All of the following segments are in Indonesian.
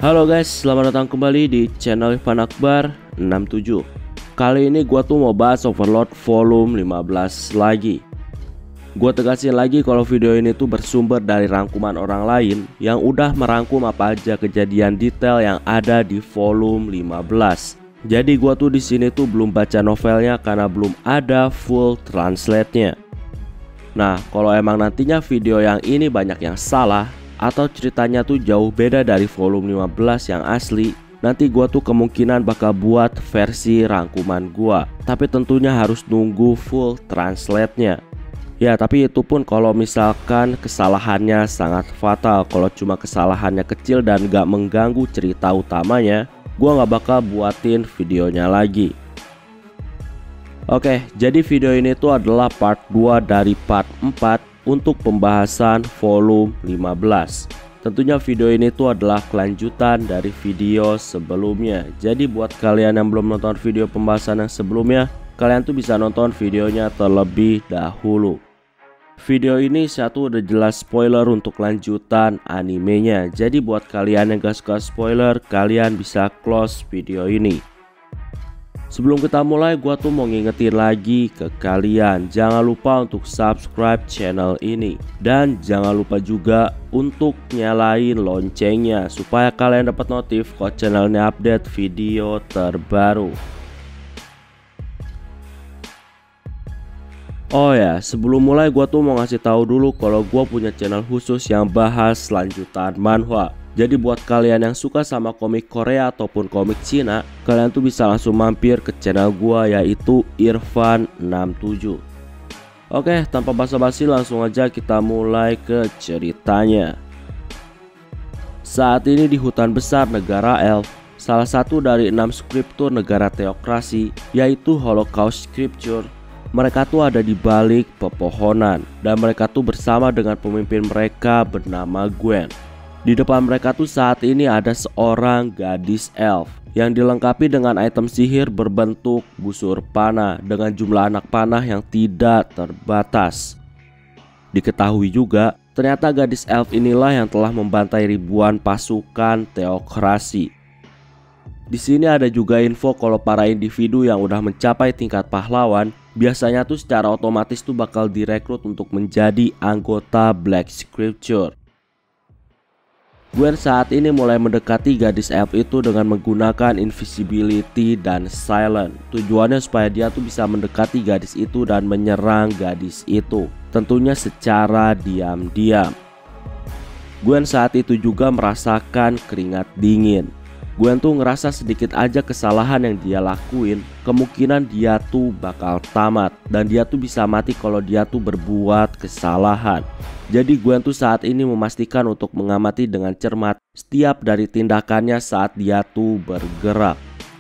Halo guys, selamat datang kembali di channel Irfan Akbar 67. Kali ini gua tuh mau bahas Overlord volume 15 lagi. Gua tegasin lagi kalau video ini tuh bersumber dari rangkuman orang lain yang udah merangkum apa aja kejadian detail yang ada di volume 15. Jadi gua tuh di sini tuh belum baca novelnya karena belum ada full translate-nya. Nah, kalau emang nantinya video yang ini banyak yang salah atau ceritanya tuh jauh beda dari volume 15 yang asli, nanti gua tuh kemungkinan bakal buat versi rangkuman gua. Tapi tentunya harus nunggu full translate-nya. Ya, tapi itu pun kalau misalkan kesalahannya sangat fatal. Kalau cuma kesalahannya kecil dan gak mengganggu cerita utamanya, gua gak bakal buatin videonya lagi. Oke, jadi video ini tuh adalah part 2 dari part 4 untuk pembahasan volume 15. Tentunya video ini tuh adalah kelanjutan dari video sebelumnya. Jadi buat kalian yang belum nonton video pembahasan yang sebelumnya, kalian tuh bisa nonton videonya terlebih dahulu. Video ini satu udah jelas spoiler untuk lanjutan animenya. Jadi buat kalian yang gak suka spoiler, kalian bisa close video ini. Sebelum kita mulai, gua tuh mau ngingetin lagi ke kalian, jangan lupa untuk subscribe channel ini. Dan jangan lupa juga untuk nyalain loncengnya supaya kalian dapat notif kalau channelnya update video terbaru. Oh ya, sebelum mulai gua tuh mau ngasih tahu dulu kalau gua punya channel khusus yang bahas lanjutan manhwa. Jadi buat kalian yang suka sama komik Korea ataupun komik Cina, kalian tuh bisa langsung mampir ke channel gua yaitu Irfan 67. Oke, tanpa basa-basi langsung aja kita mulai ke ceritanya. Saat ini di hutan besar negara Elf, salah satu dari 6 skriptur negara teokrasi yaitu Holocaust Scripture, mereka tuh ada di balik pepohonan dan mereka tuh bersama dengan pemimpin mereka bernama Gwen. Di depan mereka tuh saat ini ada seorang gadis elf yang dilengkapi dengan item sihir berbentuk busur panah dengan jumlah anak panah yang tidak terbatas. Diketahui juga, ternyata gadis elf inilah yang telah membantai ribuan pasukan teokrasi. Di sini ada juga info kalau para individu yang udah mencapai tingkat pahlawan biasanya tuh secara otomatis tuh bakal direkrut untuk menjadi anggota Black Scripture. Gwen saat ini mulai mendekati gadis elf itu dengan menggunakan invisibility dan silent. Tujuannya supaya dia tuh bisa mendekati gadis itu dan menyerang gadis itu, tentunya secara diam-diam. Gwen saat itu juga merasakan keringat dingin. Gwen tuh ngerasa sedikit aja kesalahan yang dia lakuin, kemungkinan dia tuh bakal tamat dan dia tuh bisa mati kalau dia tuh berbuat kesalahan. Jadi Gwen tuh saat ini memastikan untuk mengamati dengan cermat setiap dari tindakannya saat dia tuh bergerak.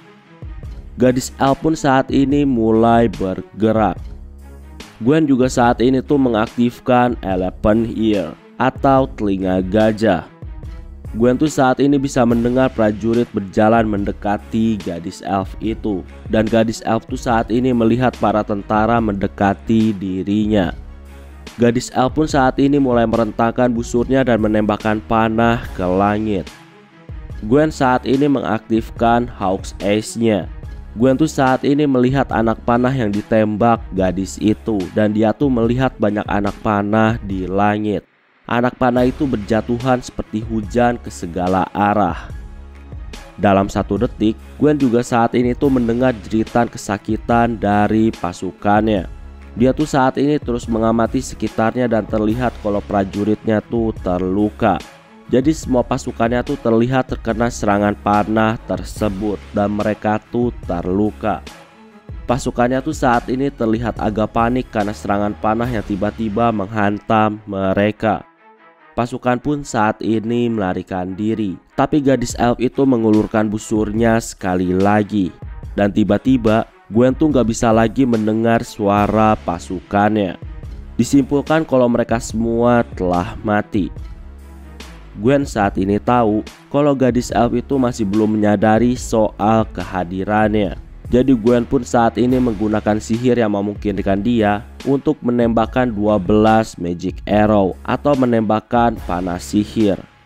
Gadis elf pun saat ini mulai bergerak. Gwen juga saat ini tuh mengaktifkan Elephant Ear atau telinga gajah. Gwen tuh saat ini bisa mendengar prajurit berjalan mendekati gadis elf itu. Dan gadis elf tuh saat ini melihat para tentara mendekati dirinya. Gadis elf pun saat ini mulai merentangkan busurnya dan menembakkan panah ke langit. Gwen saat ini mengaktifkan Hawk's Ace-nya. Gwen tuh saat ini melihat anak panah yang ditembak gadis itu. Dan dia tuh melihat banyak anak panah di langit. Anak panah itu berjatuhan seperti hujan ke segala arah. Dalam 1 detik, Gwen juga saat ini tuh mendengar jeritan kesakitan dari pasukannya. Dia tuh saat ini terus mengamati sekitarnya dan terlihat kalau prajuritnya tuh terluka. Jadi semua pasukannya tuh terlihat terkena serangan panah tersebut dan mereka tuh terluka. Pasukannya tuh saat ini terlihat agak panik karena serangan panah yang tiba-tiba menghantam mereka. Pasukan pun saat ini melarikan diri, tapi gadis elf itu mengulurkan busurnya sekali lagi. Dan tiba-tiba Gwen tuh gak bisa lagi mendengar suara pasukannya. Disimpulkan kalau mereka semua telah mati. Gwen saat ini tahu kalau gadis elf itu masih belum menyadari soal kehadirannya. Jadi Gwen pun saat ini menggunakan sihir yang memungkinkan dia untuk menembakkan 12 magic arrow atau menembakkan panah sihir.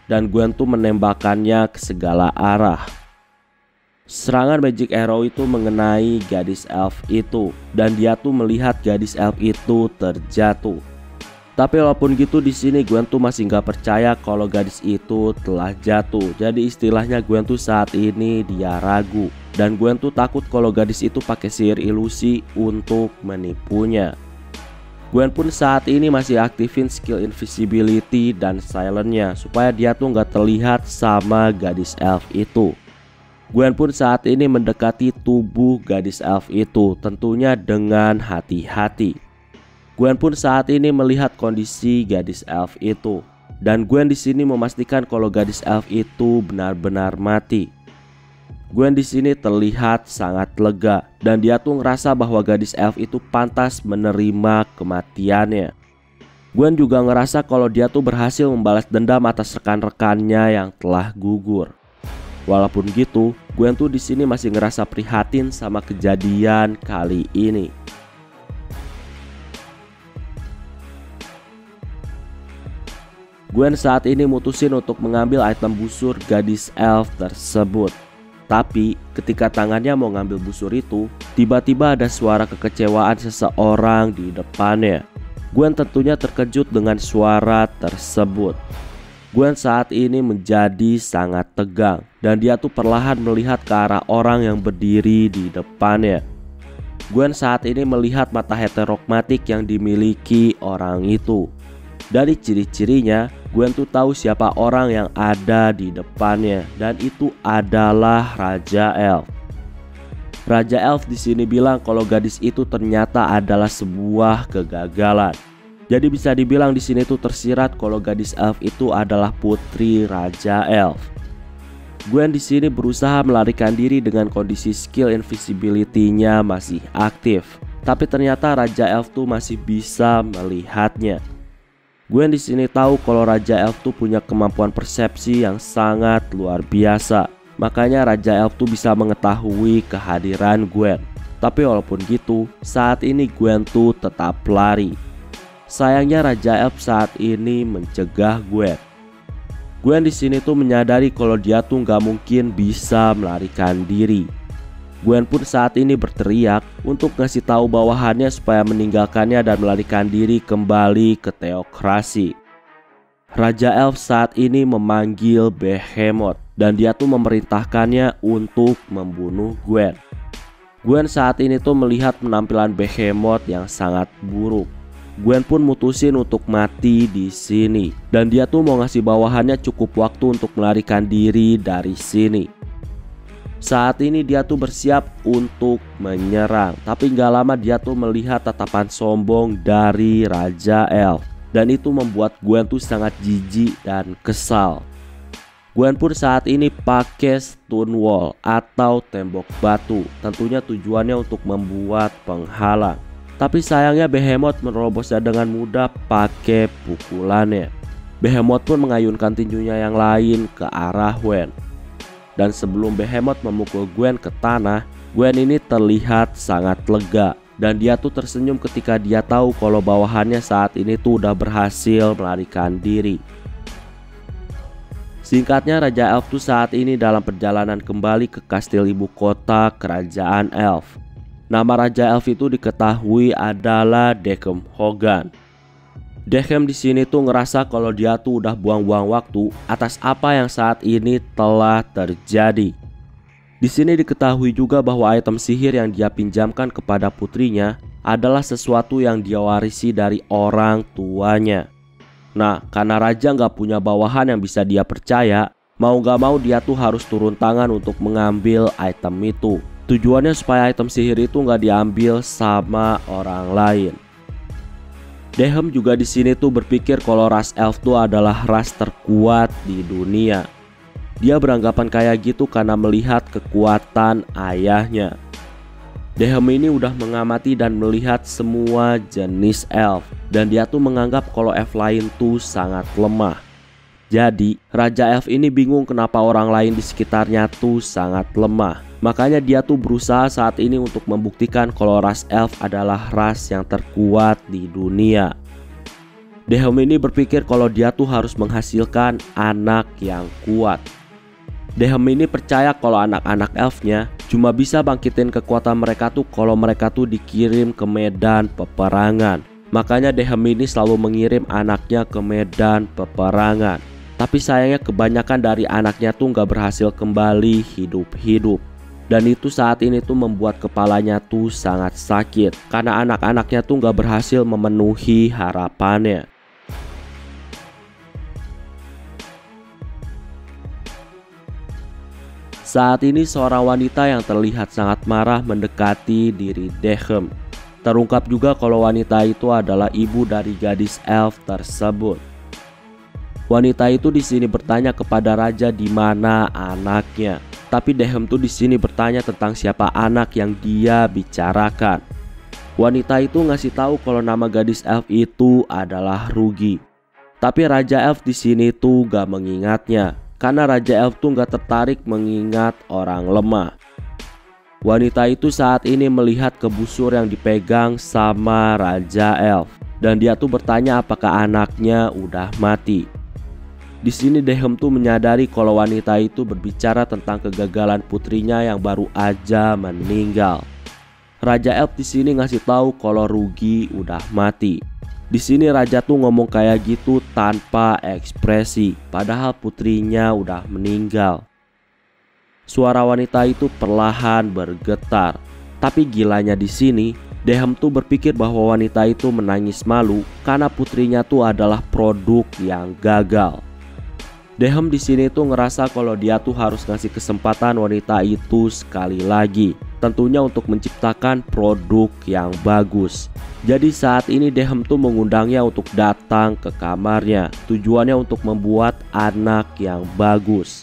dan Gwen tuh menembakkannya ke segala arah. Serangan magic arrow itu mengenai gadis elf itu dan dia tuh melihat gadis elf itu terjatuh. Tapi walaupun gitu di sini Gwen tuh masih nggak percaya kalau gadis itu telah jatuh. Jadi istilahnya Gwen tuh saat ini dia ragu dan Gwen tuh takut kalau gadis itu pakai sihir ilusi untuk menipunya. Gwen pun saat ini masih aktifin skill invisibility dan silentnya supaya dia tuh nggak terlihat sama gadis elf itu. Gwen pun saat ini mendekati tubuh gadis elf itu tentunya dengan hati-hati. Gwen pun saat ini melihat kondisi gadis elf itu dan Gwen di sini memastikan kalau gadis elf itu benar-benar mati. Gwen di sini terlihat sangat lega dan dia tuh ngerasa bahwa gadis elf itu pantas menerima kematiannya. Gwen juga ngerasa kalau dia tuh berhasil membalas dendam atas rekan-rekannya yang telah gugur. Walaupun gitu, Gwen tuh di sini masih ngerasa prihatin sama kejadian kali ini. Gwen saat ini mutusin untuk mengambil item busur gadis elf tersebut. Tapi ketika tangannya mau ngambil busur itu, tiba-tiba ada suara kekecewaan seseorang di depannya. Gwen tentunya terkejut dengan suara tersebut. Gwen saat ini menjadi sangat tegang dan dia tuh perlahan melihat ke arah orang yang berdiri di depannya. Gwen saat ini melihat mata heterogmatik yang dimiliki orang itu. Dari ciri-cirinya, Gwen tuh tahu siapa orang yang ada di depannya dan itu adalah Raja Elf. Raja Elf di sini bilang kalau gadis itu ternyata adalah sebuah kegagalan. Jadi bisa dibilang di sini tuh tersirat kalau gadis elf itu adalah putri Raja Elf. Gwen di sini berusaha melarikan diri dengan kondisi skill invisibility-nya masih aktif, tapi ternyata Raja Elf tuh masih bisa melihatnya. Gwen di sini tahu kalau Raja Elf tuh punya kemampuan persepsi yang sangat luar biasa. Makanya Raja Elf tuh bisa mengetahui kehadiran Gwen. Tapi walaupun gitu, saat ini Gwen tuh tetap lari. Sayangnya Raja Elf saat ini mencegah Gwen. Gwen di sini tuh menyadari kalau dia tuh nggak mungkin bisa melarikan diri. Gwen pun saat ini berteriak untuk ngasih tahu bawahannya supaya meninggalkannya dan melarikan diri kembali ke teokrasi. Raja Elf saat ini memanggil Behemoth dan dia tuh memerintahkannya untuk membunuh Gwen. Gwen saat ini tuh melihat penampilan Behemoth yang sangat buruk. Gwen pun mutusin untuk mati di sini dan dia tuh mau ngasih bawahannya cukup waktu untuk melarikan diri dari sini. Saat ini dia tuh bersiap untuk menyerang, tapi gak lama dia tuh melihat tatapan sombong dari Raja Elf dan itu membuat Gwen tuh sangat jijik dan kesal. Gwen pun saat ini pakai stone wall atau tembok batu, tentunya tujuannya untuk membuat penghalang. Tapi sayangnya Behemoth menerobosnya dengan mudah pakai pukulannya. Behemoth pun mengayunkan tinjunya yang lain ke arah Gwen. Dan sebelum Behemoth memukul Gwen ke tanah, Gwen ini terlihat sangat lega. Dan dia tuh tersenyum ketika dia tahu kalau bawahannya saat ini tuh udah berhasil melarikan diri. Singkatnya Raja Elf tuh saat ini dalam perjalanan kembali ke kastil ibu kota kerajaan Elf. Nama Raja Elf itu diketahui adalah Dechem Hogan. Dechem di sini tuh ngerasa kalau dia tuh udah buang-buang waktu atas apa yang saat ini telah terjadi. Di sini diketahui juga bahwa item sihir yang dia pinjamkan kepada putrinya adalah sesuatu yang dia warisi dari orang tuanya. Nah, karena Raja nggak punya bawahan yang bisa dia percaya, mau gak mau dia tuh harus turun tangan untuk mengambil item itu. Tujuannya supaya item sihir itu nggak diambil sama orang lain. Dechem juga di sini tuh berpikir kalau ras elf tuh adalah ras terkuat di dunia. Dia beranggapan kayak gitu karena melihat kekuatan ayahnya. Dechem ini udah mengamati dan melihat semua jenis elf dan dia tuh menganggap kalau elf lain tuh sangat lemah. Jadi Raja Elf ini bingung kenapa orang lain di sekitarnya tuh sangat lemah. Makanya dia tuh berusaha saat ini untuk membuktikan kalau ras elf adalah ras yang terkuat di dunia. Dehem ini berpikir kalau dia tuh harus menghasilkan anak yang kuat. Dehem ini percaya kalau anak-anak elfnya cuma bisa bangkitin kekuatan mereka tuh kalau mereka tuh dikirim ke medan peperangan. Makanya Dehem ini selalu mengirim anaknya ke medan peperangan. Tapi sayangnya kebanyakan dari anaknya tuh gak berhasil kembali hidup-hidup. Dan itu saat ini tuh membuat kepalanya tuh sangat sakit karena anak-anaknya tuh gak berhasil memenuhi harapannya. Saat ini seorang wanita yang terlihat sangat marah mendekati diri Dehem. Terungkap juga kalau wanita itu adalah ibu dari gadis elf tersebut. Wanita itu di sini bertanya kepada raja di mana anaknya. Tapi Dehem tuh di sini bertanya tentang siapa anak yang dia bicarakan. Wanita itu ngasih tahu kalau nama gadis elf itu adalah Rugi. Tapi raja elf di sini tuh gak mengingatnya. Karena Raja Elf tuh gak tertarik mengingat orang lemah. Wanita itu saat ini melihat ke busur yang dipegang sama Raja Elf. Dan dia tuh bertanya apakah anaknya udah mati. Di sini Dehem tuh menyadari kalau wanita itu berbicara tentang kegagalan putrinya yang baru aja meninggal. Raja Elf di sini ngasih tahu kalau Rugi udah mati. Di sini raja tuh ngomong kayak gitu tanpa ekspresi, padahal putrinya udah meninggal. Suara wanita itu perlahan bergetar. Tapi gilanya di sini, Dehem tuh berpikir bahwa wanita itu menangis malu karena putrinya tuh adalah produk yang gagal. Dehem di sini tuh ngerasa kalau dia tuh harus ngasih kesempatan wanita itu sekali lagi. Tentunya untuk menciptakan produk yang bagus. Jadi saat ini Dehem tuh mengundangnya untuk datang ke kamarnya. Tujuannya untuk membuat anak yang bagus.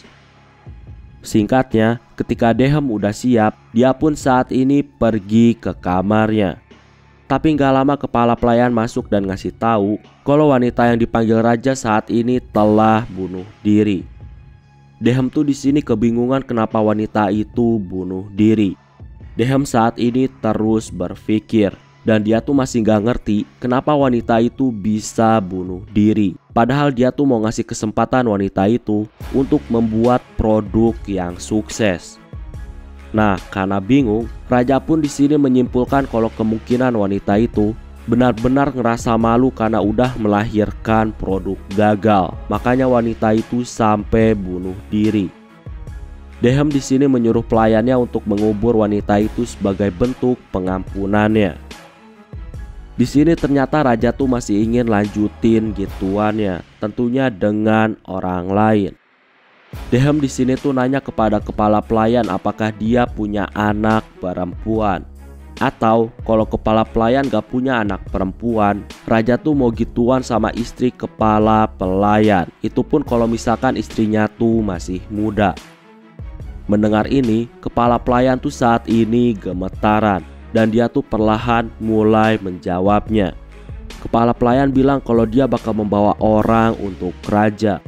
Singkatnya, ketika Dehem udah siap, dia pun saat ini pergi ke kamarnya. Tapi gak lama kepala pelayan masuk dan ngasih tahu kalau wanita yang dipanggil raja saat ini telah bunuh diri. Dehem tuh di sini kebingungan kenapa wanita itu bunuh diri. Dehem saat ini terus berpikir dan dia tuh masih gak ngerti kenapa wanita itu bisa bunuh diri. Padahal dia tuh mau ngasih kesempatan wanita itu untuk membuat produk yang sukses. Nah, karena bingung, raja pun di sini menyimpulkan kalau kemungkinan wanita itu benar-benar ngerasa malu karena udah melahirkan produk gagal. Makanya wanita itu sampai bunuh diri. Dehem di sini menyuruh pelayannya untuk mengubur wanita itu sebagai bentuk pengampunannya. Di sini ternyata raja tuh masih ingin lanjutin gituannya, tentunya dengan orang lain. Dehem di sini tuh nanya kepada kepala pelayan apakah dia punya anak perempuan. Atau kalau kepala pelayan gak punya anak perempuan, raja tuh mau gituan sama istri kepala pelayan. Itu pun kalau misalkan istrinya tuh masih muda. Mendengar ini, kepala pelayan tuh saat ini gemetaran dan dia tuh perlahan mulai menjawabnya. Kepala pelayan bilang kalau dia bakal membawa orang untuk raja.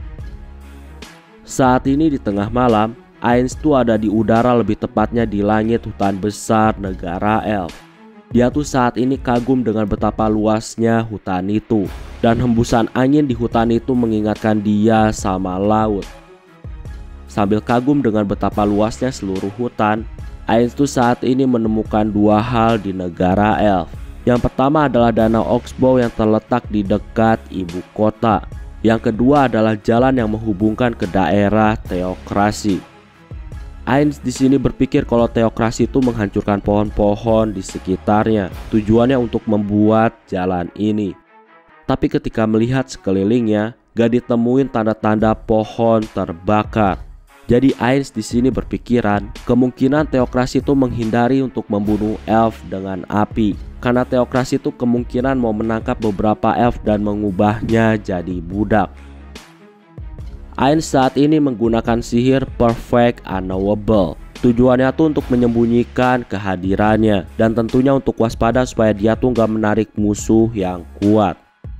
Saat ini di tengah malam, Ainz tuh ada di udara, lebih tepatnya di langit hutan besar negara elf. Dia tuh saat ini kagum dengan betapa luasnya hutan itu, dan hembusan angin di hutan itu mengingatkan dia sama laut. Sambil kagum dengan betapa luasnya seluruh hutan, Ainz tuh saat ini menemukan dua hal di negara elf. Yang pertama adalah danau Oxbow yang terletak di dekat ibu kota. Yang kedua adalah jalan yang menghubungkan ke daerah teokrasi. Ainz di sini berpikir kalau teokrasi itu menghancurkan pohon-pohon di sekitarnya. Tujuannya untuk membuat jalan ini. Tapi ketika melihat sekelilingnya, gak ditemuin tanda-tanda pohon terbakar. Jadi Ainz di sini berpikiran kemungkinan teokrasi itu menghindari untuk membunuh elf dengan api. Karena teokrasi itu kemungkinan mau menangkap beberapa elf dan mengubahnya jadi budak. Ainz saat ini menggunakan sihir Perfect Unknowable. Tujuannya tuh untuk menyembunyikan kehadirannya dan tentunya untuk waspada supaya dia tuh gak menarik musuh yang kuat.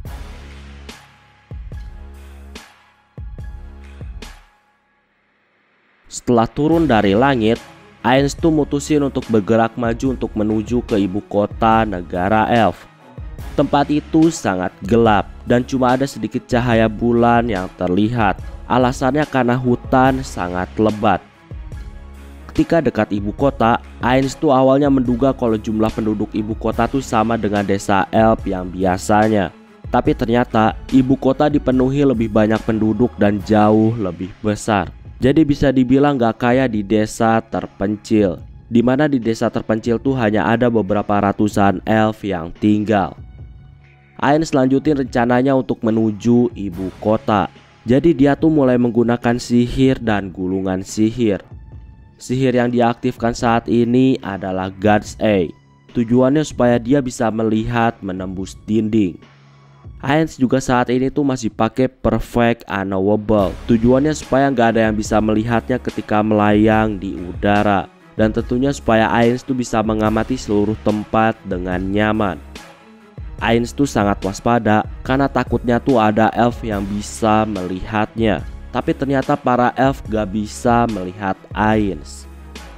Setelah turun dari langit, Ainz tuh mutusin untuk bergerak maju untuk menuju ke ibu kota negara elf. Tempat itu sangat gelap dan cuma ada sedikit cahaya bulan yang terlihat. Alasannya karena hutan sangat lebat. Ketika dekat ibu kota, Ainz tuh awalnya menduga kalau jumlah penduduk ibu kota tuh sama dengan desa Elf yang biasanya. Tapi ternyata ibu kota dipenuhi lebih banyak penduduk dan jauh lebih besar. Jadi bisa dibilang gak kayak di desa terpencil, dimana di desa terpencil tuh hanya ada beberapa ratusan elf yang tinggal. Ainz lanjutin rencananya untuk menuju ibu kota. Jadi dia tuh mulai menggunakan sihir dan gulungan sihir. Sihir yang diaktifkan saat ini adalah God's Eye. Tujuannya supaya dia bisa melihat menembus dinding. Ainz juga saat ini tuh masih pakai Perfect Unknowable. Tujuannya supaya nggak ada yang bisa melihatnya ketika melayang di udara. Dan tentunya supaya Ainz tuh bisa mengamati seluruh tempat dengan nyaman. Ainz tuh sangat waspada karena takutnya tuh ada elf yang bisa melihatnya. Tapi ternyata para elf gak bisa melihat Ainz.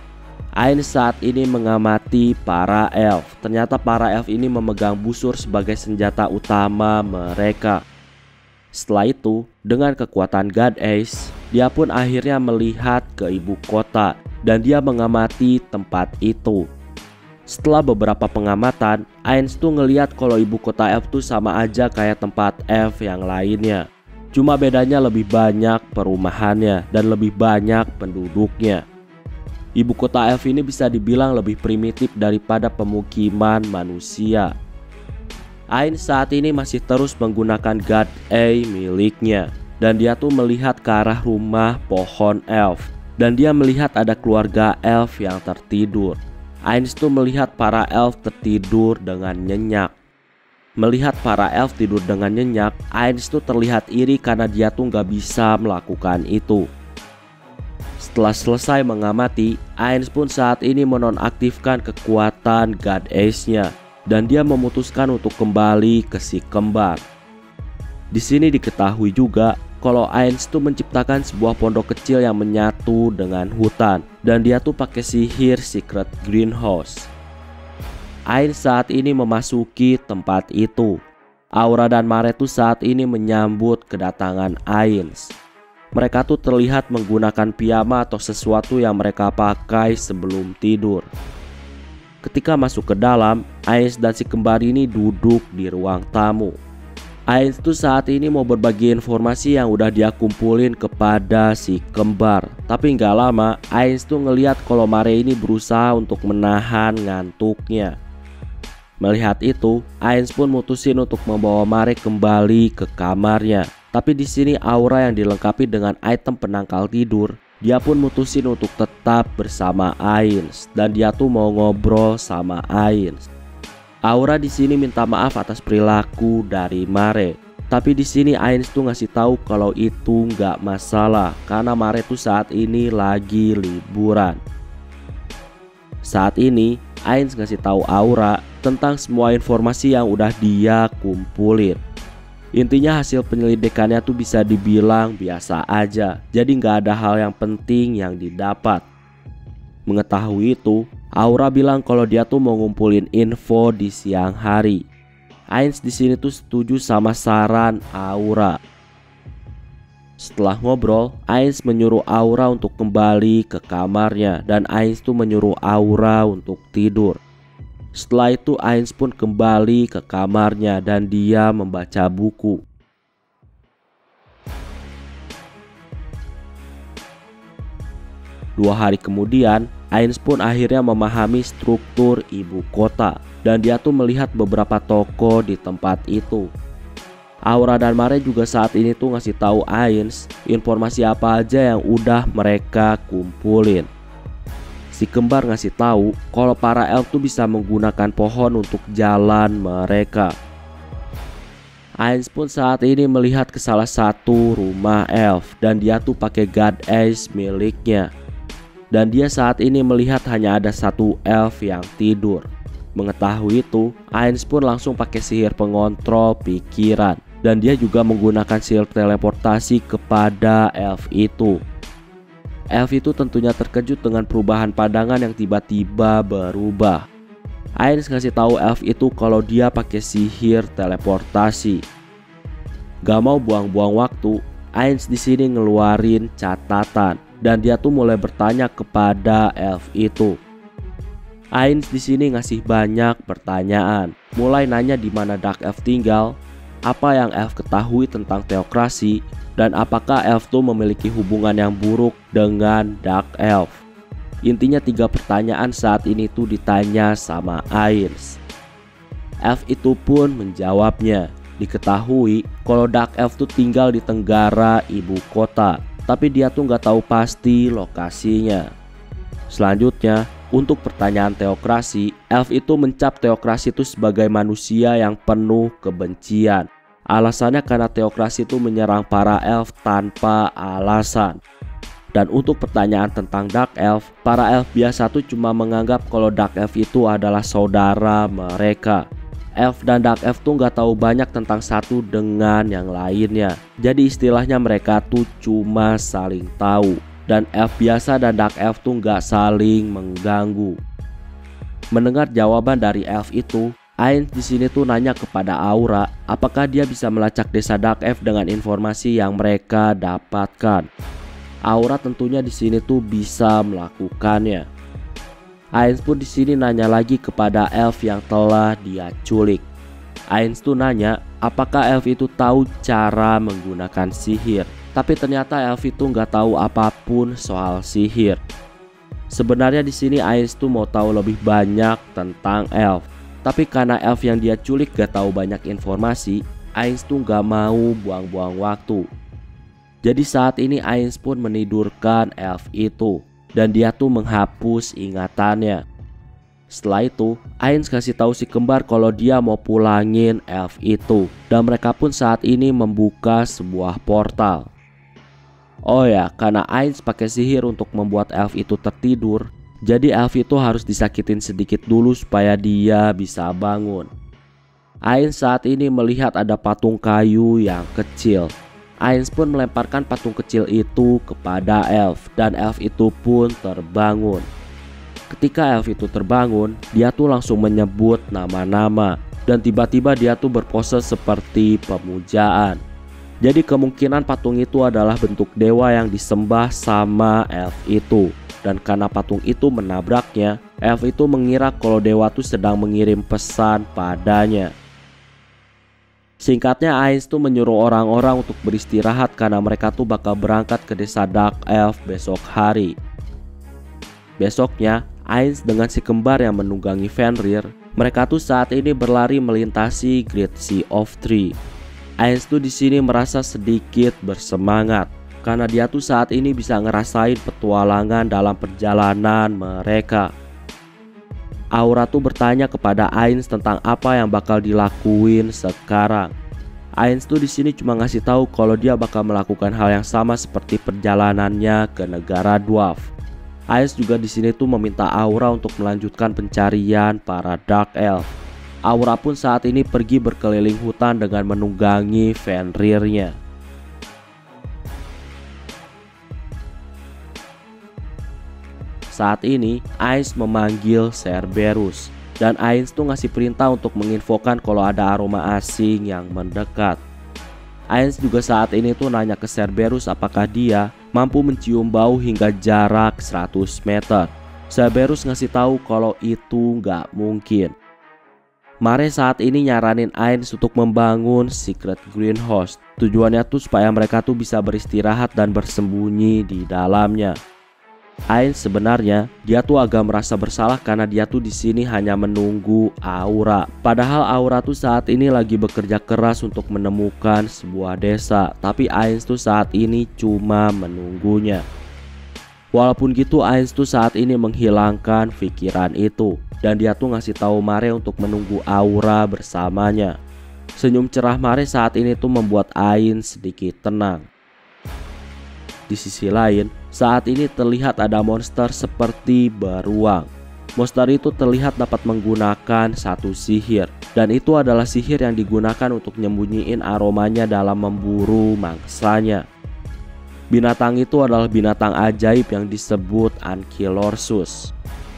Ainz saat ini mengamati para elf. Ternyata para elf ini memegang busur sebagai senjata utama mereka. Setelah itu, dengan kekuatan God Ace, dia pun akhirnya melihat ke ibu kota dan dia mengamati tempat itu. Setelah beberapa pengamatan, Ainz tuh ngeliat kalau ibu kota elf tuh sama aja kayak tempat elf yang lainnya. Cuma bedanya lebih banyak perumahannya dan lebih banyak penduduknya. Ibu kota elf ini bisa dibilang lebih primitif daripada pemukiman manusia. Ainz saat ini masih terus menggunakan God Eye miliknya. Dan dia tuh melihat ke arah rumah pohon elf. Dan dia melihat ada keluarga elf yang tertidur. Ainz tuh melihat para elf tertidur dengan nyenyak. Melihat para elf tidur dengan nyenyak, Ainz tuh terlihat iri karena dia tuh gak bisa melakukan itu. Setelah selesai mengamati, Ainz pun saat ini menonaktifkan kekuatan God Ace-nya dan dia memutuskan untuk kembali ke si kembar. Di sini diketahui juga kalau Ainz tuh menciptakan sebuah pondok kecil yang menyatu dengan hutan dan dia tuh pakai sihir Secret Greenhouse. Ainz saat ini memasuki tempat itu. Aura dan Mare tuh saat ini menyambut kedatangan Ainz. Mereka tuh terlihat menggunakan piyama atau sesuatu yang mereka pakai sebelum tidur. Ketika masuk ke dalam, Ainz dan si kembar ini duduk di ruang tamu. Ainz tuh saat ini mau berbagi informasi yang udah dia kumpulin kepada si kembar. Tapi nggak lama, Ainz tuh ngeliat kalau Mare ini berusaha untuk menahan ngantuknya. Melihat itu, Ainz pun mutusin untuk membawa Mare kembali ke kamarnya. Tapi di sini aura yang dilengkapi dengan item penangkal tidur, dia pun mutusin untuk tetap bersama Ainz dan dia tuh mau ngobrol sama Ainz. Aura di sini minta maaf atas perilaku dari Mare. Tapi di sini Ainz tuh ngasih tahu kalau itu nggak masalah karena Mare tuh saat ini lagi liburan. Saat ini Ainz ngasih tahu Aura tentang semua informasi yang udah dia kumpulin. Intinya hasil penyelidikannya tuh bisa dibilang biasa aja. Jadi nggak ada hal yang penting yang didapat. Mengetahui itu, Aura bilang kalau dia tuh mau ngumpulin info di siang hari. Ainz di sini tuh setuju sama saran Aura. Setelah ngobrol, Ainz menyuruh Aura untuk kembali ke kamarnya dan Ainz tuh menyuruh Aura untuk tidur. Setelah itu Ainz pun kembali ke kamarnya dan dia membaca buku. Dua hari kemudian, Ainz pun akhirnya memahami struktur ibu kota dan dia tuh melihat beberapa toko di tempat itu. Aura dan Mare juga saat ini tuh ngasih tahu Ainz informasi apa aja yang udah mereka kumpulin. Si kembar ngasih tahu kalau para elf tuh bisa menggunakan pohon untuk jalan mereka. Ainz pun saat ini melihat ke salah satu rumah elf dan dia tuh pakai God Ace miliknya. Dan dia saat ini melihat hanya ada satu elf yang tidur. Mengetahui itu, Ainz pun langsung pakai sihir pengontrol pikiran dan dia juga menggunakan sihir teleportasi kepada elf itu. Elf itu tentunya terkejut dengan perubahan pandangan yang tiba-tiba berubah. Ainz ngasih tahu elf itu kalau dia pakai sihir teleportasi. Gak mau buang-buang waktu, Ainz di sini ngeluarin catatan dan dia tuh mulai bertanya kepada elf itu. Ainz di sini ngasih banyak pertanyaan, mulai nanya di mana Dark Elf tinggal, apa yang elf ketahui tentang teokrasi, dan apakah elf tuh memiliki hubungan yang buruk dengan Dark Elf. Intinya 3 pertanyaan saat ini tuh ditanya sama Ainz. Elf itu pun menjawabnya. Diketahui kalau Dark Elf tuh tinggal di tenggara ibu kota, tapi dia tuh nggak tahu pasti lokasinya. Selanjutnya, untuk pertanyaan teokrasi, elf itu mencap teokrasi itu sebagai manusia yang penuh kebencian. Alasannya karena teokrasi itu menyerang para elf tanpa alasan. Dan untuk pertanyaan tentang Dark Elf, para elf biasa tuh cuma menganggap kalau Dark Elf itu adalah saudara mereka. Elf dan Dark Elf tuh nggak tahu banyak tentang satu dengan yang lainnya. Jadi istilahnya mereka tuh cuma saling tahu. Dan elf biasa dan Dark Elf tuh nggak saling mengganggu. Mendengar jawaban dari elf itu, Ainz di sini tuh nanya kepada Aura, apakah dia bisa melacak desa Dark Elf dengan informasi yang mereka dapatkan. Aura tentunya di sini tuh bisa melakukannya. Ainz pun di sini nanya lagi kepada elf yang telah dia culik. Ainz tuh nanya apakah elf itu tahu cara menggunakan sihir, tapi ternyata elf itu nggak tahu apapun soal sihir. Sebenarnya di sini Ainz tuh mau tahu lebih banyak tentang elf, tapi karena elf yang dia culik gak tahu banyak informasi, Ainz tuh nggak mau buang-buang waktu. Jadi saat ini Ainz pun menidurkan elf itu dan dia tuh menghapus ingatannya. Setelah itu Ainz kasih tahu si kembar kalau dia mau pulangin elf itu dan mereka pun saat ini membuka sebuah portal. Oh ya, karena Ainz pakai sihir untuk membuat elf itu tertidur, jadi elf itu harus disakitin sedikit dulu supaya dia bisa bangun. Ainz saat ini melihat ada patung kayu yang kecil. Ainz pun melemparkan patung kecil itu kepada elf dan elf itu pun terbangun. Ketika elf itu terbangun, dia tuh langsung menyebut nama-nama dan tiba-tiba dia tuh berpose seperti pemujaan. Jadi kemungkinan patung itu adalah bentuk dewa yang disembah sama elf itu. Dan karena patung itu menabraknya, elf itu mengira kalau dewa tuh sedang mengirim pesan padanya. Singkatnya Ainz tuh menyuruh orang-orang untuk beristirahat karena mereka tuh bakal berangkat ke desa Dark Elf besok hari. Besoknya Ainz dengan si kembar yang menunggangi Fenrir, mereka tuh saat ini berlari melintasi Great Sea of Tree. Ainz tuh di sini merasa sedikit bersemangat karena dia tuh saat ini bisa ngerasain petualangan dalam perjalanan mereka. Aura tuh bertanya kepada Ainz tentang apa yang bakal dilakuin sekarang. Ainz tuh di sini cuma ngasih tahu kalau dia bakal melakukan hal yang sama seperti perjalanannya ke negara Dwarf. Ainz juga di sini tuh meminta Aura untuk melanjutkan pencarian para Dark Elf. Aura pun saat ini pergi berkeliling hutan dengan menunggangi Fenrirnya. Saat ini Ainz memanggil Cerberus dan Ainz tuh ngasih perintah untuk menginfokan kalau ada aroma asing yang mendekat. Ainz juga saat ini tuh nanya ke Cerberus apakah dia mampu mencium bau hingga jarak 100 meter. Cerberus ngasih tahu kalau itu nggak mungkin. Mare saat ini nyaranin Ainz untuk membangun Secret Greenhouse. Tujuannya tuh supaya mereka tuh bisa beristirahat dan bersembunyi di dalamnya. Ainz sebenarnya dia tuh agak merasa bersalah karena dia tuh di sini hanya menunggu Aura. Padahal Aura tuh saat ini lagi bekerja keras untuk menemukan sebuah desa, tapi Ainz tuh saat ini cuma menunggunya. Walaupun gitu Ainz tuh saat ini menghilangkan pikiran itu dan dia tuh ngasih tahu Mare untuk menunggu Aura bersamanya. Senyum cerah Mare saat ini tuh membuat Ainz sedikit tenang. Di sisi lain, saat ini terlihat ada monster seperti beruang. Monster itu terlihat dapat menggunakan satu sihir, dan itu adalah sihir yang digunakan untuk nyembunyiin aromanya dalam memburu mangsanya. Binatang itu adalah binatang ajaib yang disebut Ankylorsus.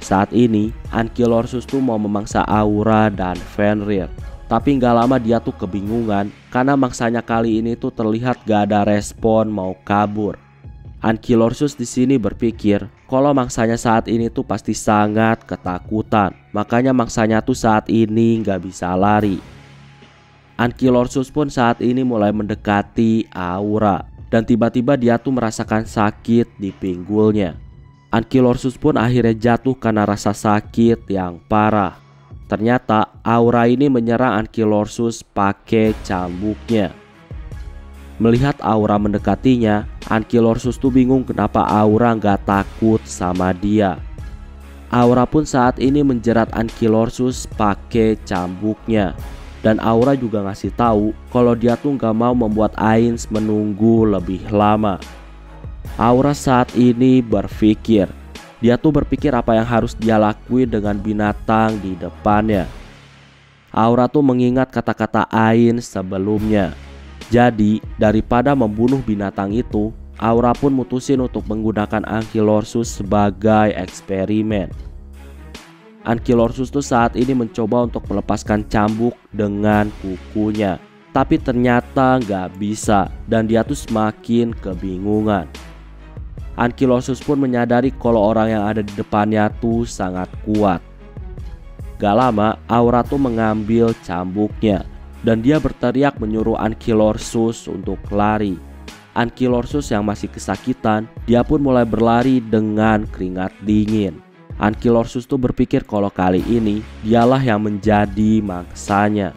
Saat ini Ankylorsus tuh mau memangsa Aura dan Fenrir. Tapi nggak lama dia tuh kebingungan karena mangsanya kali ini tuh terlihat gak ada respon mau kabur. Ankylorsus di sini berpikir kalau mangsanya saat ini tuh pasti sangat ketakutan. Makanya mangsanya tuh saat ini nggak bisa lari. Ankylorsus pun saat ini mulai mendekati Aura. Dan tiba-tiba dia tuh merasakan sakit di pinggulnya. Ankylorsus pun akhirnya jatuh karena rasa sakit yang parah. Ternyata Aura ini menyerang Ankylorsus pakai cambuknya. Melihat Aura mendekatinya, Ankylorsus tuh bingung kenapa Aura nggak takut sama dia. Aura pun saat ini menjerat Ankylorsus pakai cambuknya. Dan Aura juga ngasih tahu kalau dia tuh nggak mau membuat Ainz menunggu lebih lama. Aura saat ini berpikir, dia tuh berpikir apa yang harus dia lakuin dengan binatang di depannya. Aura tuh mengingat kata-kata Ainz sebelumnya. Jadi daripada membunuh binatang itu, Aura pun mutusin untuk menggunakan Ankylorsus sebagai eksperimen. Ankylorsus tuh saat ini mencoba untuk melepaskan cambuk dengan kukunya. Tapi ternyata nggak bisa dan dia tuh semakin kebingungan. Ankylorsus pun menyadari kalau orang yang ada di depannya tuh sangat kuat. Gak lama Aura tuh mengambil cambuknya dan dia berteriak menyuruh Ankylorsus untuk lari. Ankylorsus yang masih kesakitan, dia pun mulai berlari dengan keringat dingin. Ankylorsus tuh berpikir kalau kali ini dialah yang menjadi mangsanya.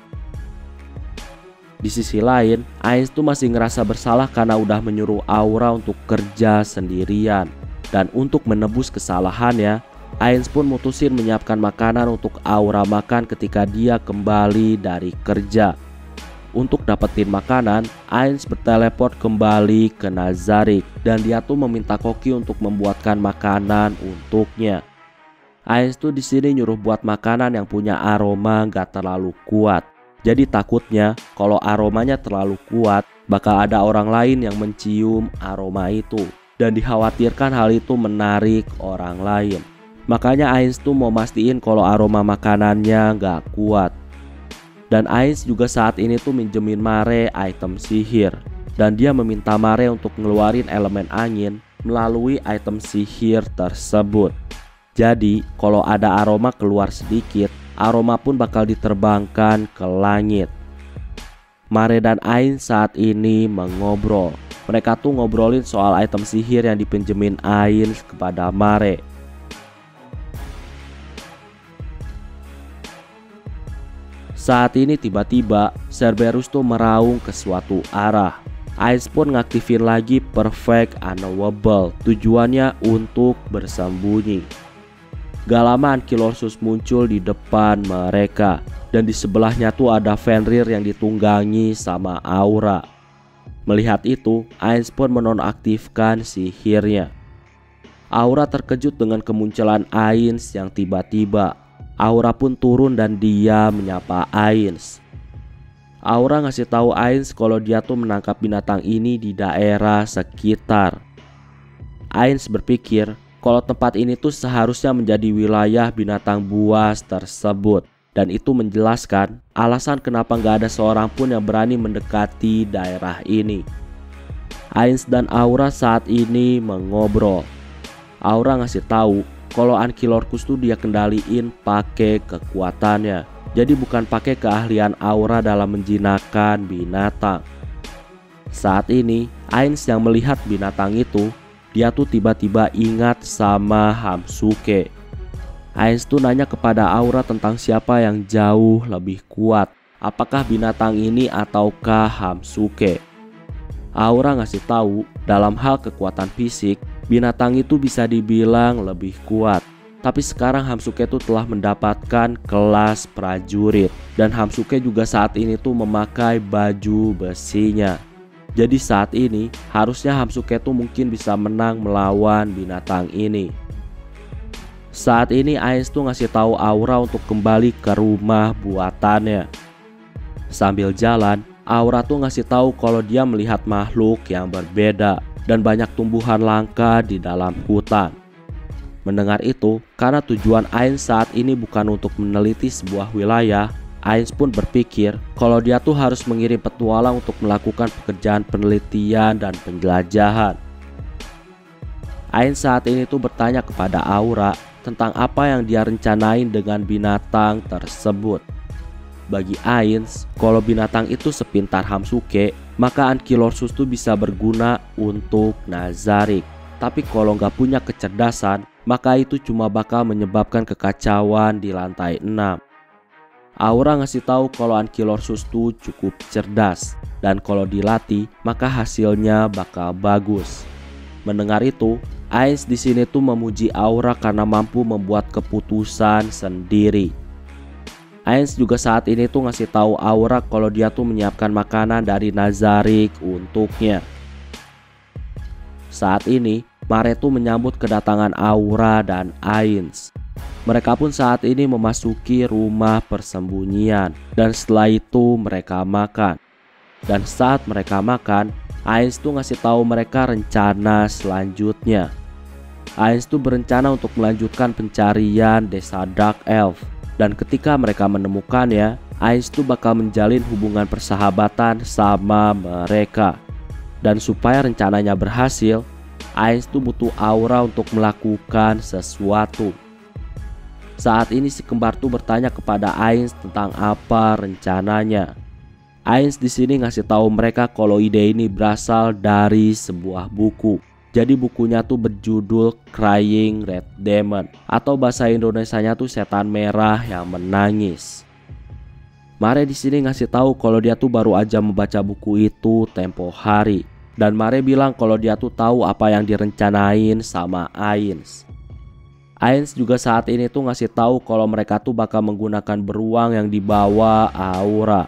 Di sisi lain, Ainz tuh masih ngerasa bersalah karena udah menyuruh Aura untuk kerja sendirian. Dan untuk menebus kesalahannya, Ainz pun mutusin menyiapkan makanan untuk Aura makan ketika dia kembali dari kerja. Untuk dapetin makanan, Ainz berteleport kembali ke Nazarick dan dia tuh meminta Koki untuk membuatkan makanan untuknya. Ainz tuh di sini nyuruh buat makanan yang punya aroma gak terlalu kuat. Jadi takutnya kalau aromanya terlalu kuat bakal ada orang lain yang mencium aroma itu. Dan dikhawatirkan hal itu menarik orang lain. Makanya Ainz tuh mau mastiin kalau aroma makanannya gak kuat. Dan Ainz juga saat ini tuh minjemin Mare item sihir. Dan dia meminta Mare untuk ngeluarin elemen angin melalui item sihir tersebut. Jadi kalau ada aroma keluar sedikit, aroma pun bakal diterbangkan ke langit. Mare dan Ainz saat ini mengobrol. Mereka tuh ngobrolin soal item sihir yang dipinjemin Ainz kepada Mare. Saat ini tiba-tiba Cerberus tuh meraung ke suatu arah. Ainz pun ngaktifin lagi Perfect Unknowable, tujuannya untuk bersembunyi. Gak lama Ankylorsus muncul di depan mereka. Dan di sebelahnya tuh ada Fenrir yang ditunggangi sama Aura. Melihat itu, Ainz pun menonaktifkan sihirnya. Aura terkejut dengan kemunculan Ainz yang tiba-tiba. Aura pun turun dan dia menyapa Ainz. Aura ngasih tahu Ainz kalau dia tuh menangkap binatang ini di daerah sekitar. Ainz berpikir kalau tempat ini tuh seharusnya menjadi wilayah binatang buas tersebut. Dan itu menjelaskan alasan kenapa gak ada seorang pun yang berani mendekati daerah ini. Ainz dan Aura saat ini mengobrol. Aura ngasih tahu kalau Ankylorsus tuh dia kendaliin pakai kekuatannya. Jadi bukan pakai keahlian Aura dalam menjinakkan binatang. Saat ini Ainz yang melihat binatang itu, dia tuh tiba-tiba ingat sama Hamsuke. Ainz tuh nanya kepada Aura tentang siapa yang jauh lebih kuat. Apakah binatang ini ataukah Hamsuke? Aura ngasih tahu dalam hal kekuatan fisik, binatang itu bisa dibilang lebih kuat. Tapi sekarang Hamsuke tuh telah mendapatkan kelas prajurit. Dan Hamsuke juga saat ini tuh memakai baju besinya. Jadi saat ini harusnya Hamsuke tuh mungkin bisa menang melawan binatang ini. Saat ini Ainz tuh ngasih tahu Aura untuk kembali ke rumah buatannya. Sambil jalan, Aura tuh ngasih tahu kalau dia melihat makhluk yang berbeda dan banyak tumbuhan langka di dalam hutan. Mendengar itu, karena tujuan Ainz saat ini bukan untuk meneliti sebuah wilayah, Ainz pun berpikir kalau dia tuh harus mengirim petualang untuk melakukan pekerjaan penelitian dan penjelajahan. Ainz saat ini tuh bertanya kepada Aura tentang apa yang dia rencanain dengan binatang tersebut. Bagi Ainz, kalau binatang itu sepintar Hamsuke, maka Ankylorsus tuh bisa berguna untuk Nazarick. Tapi kalau nggak punya kecerdasan, maka itu cuma bakal menyebabkan kekacauan di lantai 6. Aura ngasih tahu kalau Ankylorsus tuh cukup cerdas, dan kalau dilatih maka hasilnya bakal bagus. Mendengar itu, Ainz di sini tuh memuji Aura karena mampu membuat keputusan sendiri. Ainz juga saat ini tuh ngasih tahu Aura kalau dia tuh menyiapkan makanan dari Nazarick untuknya. Saat ini, Mare tuh menyambut kedatangan Aura dan Ainz. Mereka pun saat ini memasuki rumah persembunyian, dan setelah itu mereka makan. Dan saat mereka makan, Ainz tuh ngasih tahu mereka rencana selanjutnya. Ainz tuh berencana untuk melanjutkan pencarian desa Dark Elf, dan ketika mereka menemukannya, Ainz tuh bakal menjalin hubungan persahabatan sama mereka. Dan supaya rencananya berhasil, Ainz tuh butuh Aura untuk melakukan sesuatu. Saat ini si kembar tuh bertanya kepada Ainz tentang apa rencananya. Ainz di sini ngasih tahu mereka kalau ide ini berasal dari sebuah buku. Jadi bukunya tuh berjudul Crying Red Demon, atau bahasa Indonesianya tuh setan merah yang menangis. Mare di sini ngasih tahu kalau dia tuh baru aja membaca buku itu tempo hari. Dan Mare bilang kalau dia tuh tahu apa yang direncanain sama Ainz. Ainz juga saat ini tuh ngasih tahu kalau mereka tuh bakal menggunakan beruang yang dibawa Aura.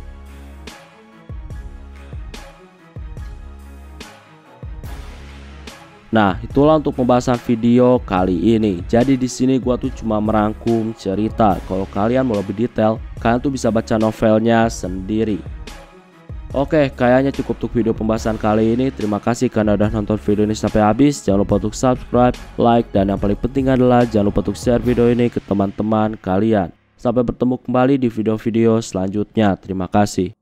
Nah, itulah untuk pembahasan video kali ini. Jadi di sini gua tuh cuma merangkum cerita. Kalau kalian mau lebih detail, kalian tuh bisa baca novelnya sendiri. Oke, kayaknya cukup untuk video pembahasan kali ini. Terima kasih karena udah nonton video ini sampai habis. Jangan lupa untuk subscribe, like, dan yang paling penting adalah jangan lupa untuk share video ini ke teman-teman kalian. Sampai bertemu kembali di video-video selanjutnya. Terima kasih.